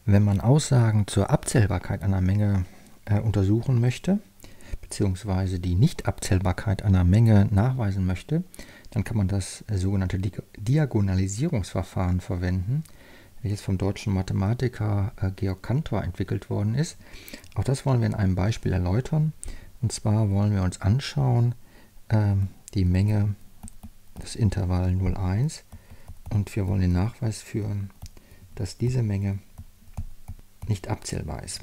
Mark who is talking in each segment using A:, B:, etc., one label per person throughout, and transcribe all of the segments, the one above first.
A: Wenn man Aussagen zur Abzählbarkeit einer Menge untersuchen möchte, beziehungsweise die Nichtabzählbarkeit einer Menge nachweisen möchte, dann kann man das sogenannte Diagonalisierungsverfahren verwenden, welches vom deutschen Mathematiker Georg Cantor entwickelt worden ist. Auch das wollen wir in einem Beispiel erläutern. Und zwar wollen wir uns anschauen die Menge, das Intervall 0,1, und wir wollen den Nachweis führen, dass diese Menge nicht abzählbar ist.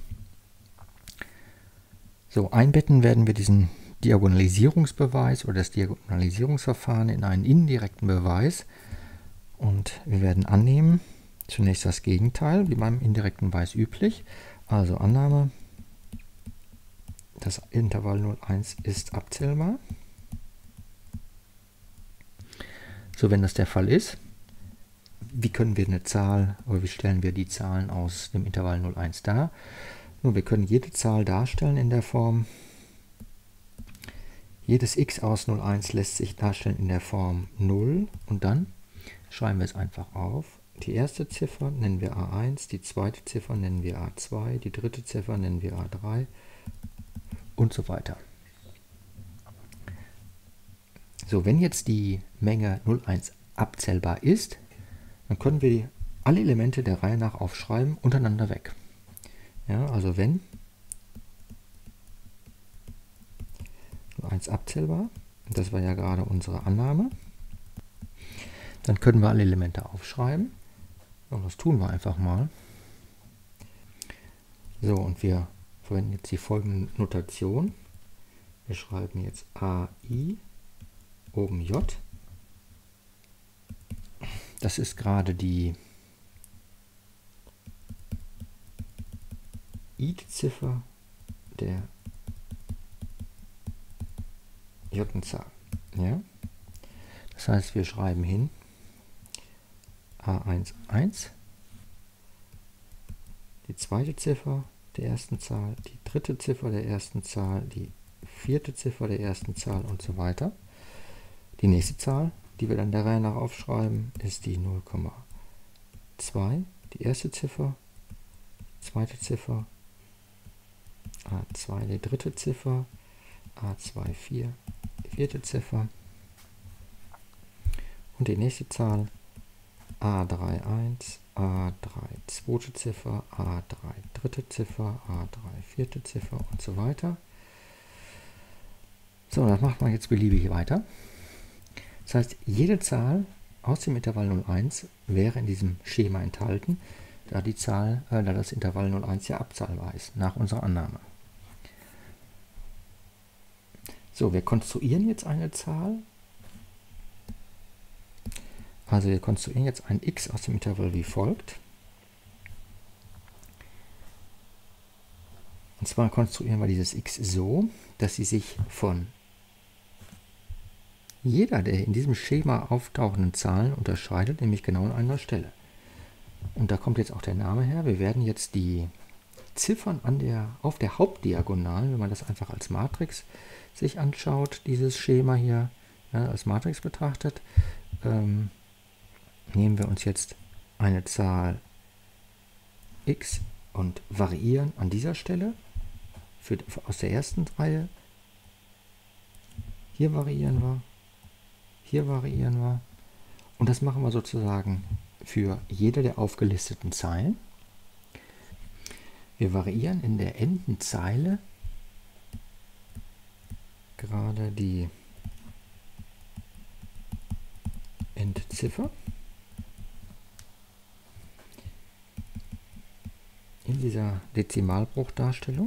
A: So, einbetten werden wir diesen Diagonalisierungsbeweis oder das Diagonalisierungsverfahren in einen indirekten Beweis, und wir werden annehmen zunächst das Gegenteil, wie beim indirekten Beweis üblich. Also Annahme, das Intervall 0,1 ist abzählbar. So, wenn das der Fall ist, wie können wir eine Zahl, oder wie stellen wir die Zahlen aus dem Intervall 0,1 dar? Nun, wir können jede Zahl darstellen in der Form, jedes x aus 0,1 lässt sich darstellen in der Form 0, und dann schreiben wir es einfach auf. Die erste Ziffer nennen wir A1, die zweite Ziffer nennen wir A2, die dritte Ziffer nennen wir A3 und so weiter. So, wenn jetzt die Menge 0,1 abzählbar ist, dann können wir alle Elemente der Reihe nach aufschreiben, untereinander weg. Ja, also wenn 0,1 abzählbar, das war ja gerade unsere Annahme, dann können wir alle Elemente aufschreiben. Und das tun wir einfach mal. So, und wir verwenden jetzt die folgende Notation. Wir schreiben jetzt AI oben J. Das ist gerade die id-Ziffer der J-Zahl. Ja? Das heißt, wir schreiben hin A11, die zweite Ziffer der ersten Zahl, die dritte Ziffer der ersten Zahl, die vierte Ziffer der ersten Zahl und so weiter. Die nächste Zahl, die wir dann der Reihe nach aufschreiben, ist die 0,2, die erste Ziffer, zweite Ziffer, A2 die dritte Ziffer, A24 die vierte Ziffer und die nächste Zahl A31, A3 zweite Ziffer, A3 dritte Ziffer, A3 vierte Ziffer und so weiter. So, das macht man jetzt beliebig weiter. Das heißt, jede Zahl aus dem Intervall 0,1 wäre in diesem Schema enthalten, da das Intervall 0,1 ja abzählbar ist, nach unserer Annahme. So, wir konstruieren jetzt eine Zahl. Also wir konstruieren jetzt ein x aus dem Intervall wie folgt. Und zwar konstruieren wir dieses x so, dass sie sich von jeder der in diesem Schema auftauchenden Zahlen unterscheidet, nämlich genau an einer Stelle. Und da kommt jetzt auch der Name her. Wir werden jetzt die Ziffern auf der Hauptdiagonalen, wenn man das einfach als Matrix sich anschaut, dieses Schema hier als Matrix betrachtet, nehmen wir uns jetzt eine Zahl x und variieren an dieser Stelle aus der ersten Reihe. Hier variieren wir. Hier variieren wir. Und das machen wir sozusagen für jede der aufgelisteten Zeilen. Wir variieren in der Endenzeile gerade die Endziffer in dieser Dezimalbruchdarstellung.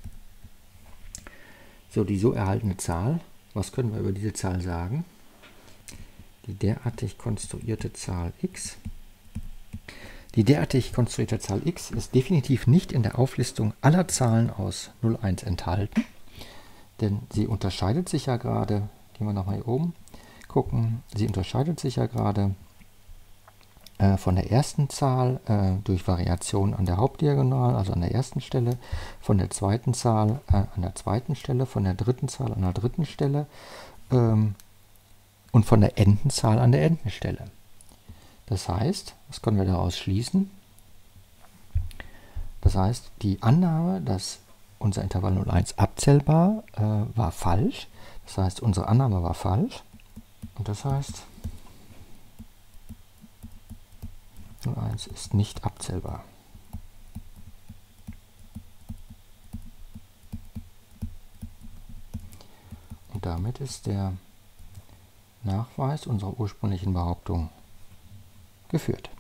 A: So, die so erhaltene Zahl, was können wir über diese Zahl sagen? Die derartig konstruierte Zahl x. Die derartig konstruierte Zahl x ist definitiv nicht in der Auflistung aller Zahlen aus 0,1 enthalten, denn sie unterscheidet sich ja gerade, gehen wir nochmal hier oben, gucken, sie unterscheidet sich ja gerade von der ersten Zahl durch Variation an der Hauptdiagonalen, also an der ersten Stelle, von der zweiten Zahl an der zweiten Stelle, von der dritten Zahl an der dritten Stelle und von der Endenzahl an der Endenstelle. Das heißt, was können wir daraus schließen? Das heißt, die Annahme, dass unser Intervall 0,1 abzählbar war falsch. Das heißt, unsere Annahme war falsch. Und das heißt, 0,1 ist nicht abzählbar. Und damit ist der Nachweis unserer ursprünglichen Behauptung geführt.